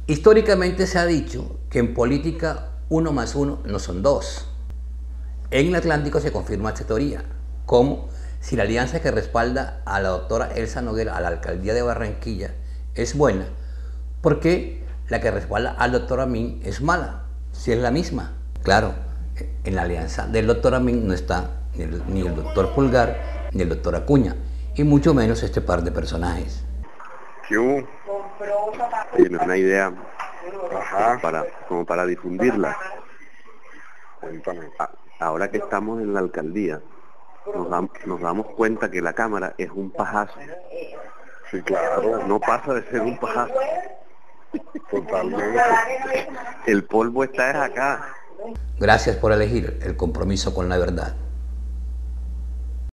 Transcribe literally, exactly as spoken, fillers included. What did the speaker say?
Históricamente se ha dicho que en política uno más uno no son dos. En el Atlántico se confirma esta teoría, como si la alianza que respalda a la doctora Elsa Noguera a la alcaldía de Barranquilla es buena, ¿por qué la que respalda al doctor Amin es mala? Si es la misma. Claro, en la alianza del doctor Amin no está ni el, ni el doctor Pulgar ni el doctor Acuña, y mucho menos este par de personajes. ¿Qué hubo? Tienes una idea. Ajá. Para, como para difundirla. Cuéntame. A- ahora que estamos en la alcaldía, nos, dam- nos damos cuenta que la cámara es un pajazo. Sí, claro. No pasa de ser un pajazo. Totalmente. El polvo está es acá. Gracias por elegir el compromiso con la verdad.